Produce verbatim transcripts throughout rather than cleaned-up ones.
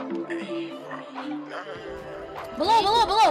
Below, below, below.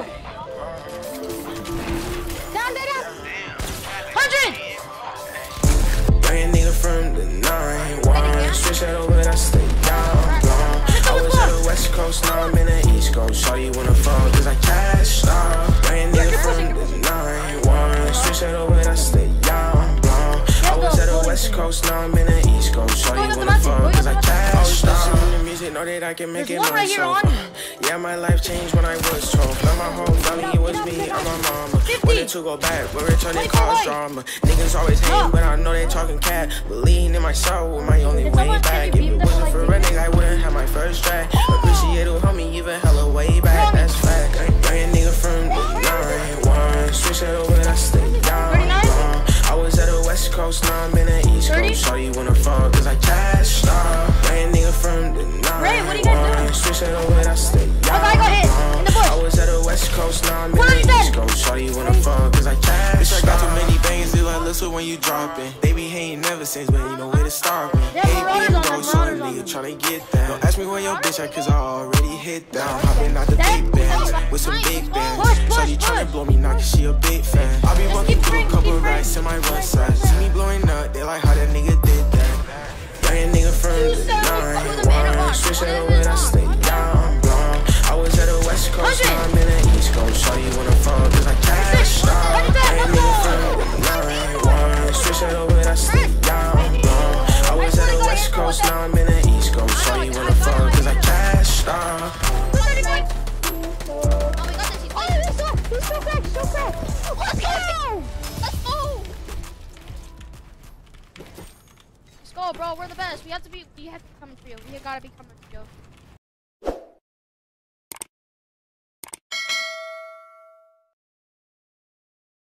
Down, down, down. Hundred. Bring a nigga from the nine one. Switch that over, I stay down long. I was at the west coast, now I'm in the east coast. Shawty wanna fall, cause I cashed out. Bring a nigga from the nine one. Switch that over, I stay down long. I was at the west coast, now I'm in the east coast. Shawty wanna fall, cause I cashed out. Know that I can make it myself. Yeah, my life changed when I was twelve. Now my whole family, it was me and my mama. Wanted to go back, but returning cause drama. Niggas always hate, but I know they talking cat. Believing in myself was my only way back. If it wasn't for running, I wouldn't have my first track. Appreciate who helped me even hella way back. That's fact. Bring a nigga from the nine one. Switch that over, I stay down long. I was at the west coast, now I'm in the east coast. Shawty wanna fall, cause I cashed out. Bring a nigga from the Ray, what are you guys doing? Switch that over, I stay down. Okay, I got hit in the bush. I was at the west coast, now I'm in the east coast. Shawty wanna fall, cause I cashed. Bitch, I got too many bangers, they like listen when you dropping. They be hating never since, but you know where to start me. Yeah, Hate being on broke, them, so a runners on nigga them. tryna get down. Don't ask me where your bitch at, cause I already hit down. Hopping out the big bands with some big bands. Push, push, Shawty tryna push. blow me, now cause she a big fan. I be walking keep through a praying, couple keep praying. racks in my run side. See me blowing up, they like how that nigga did that. Bring a nigga from the nine one. Switch that over, I stay down long. I was at the west coast, now I'm in the east coast. Shawty wanna fall, cause I cashed out. Bring a nigga from the nine one. Switch that over, I stay down long. I was at the west coast, now I'm in the east coast. Shawty wanna fall, cause I cashed out. Oh, we got this. He's oh, he's so, he's so cracked, so cracked. Let's go! Let's go! Let's go, bro. We're the best. We have to be. We have to be coming for you. We gotta be coming for you.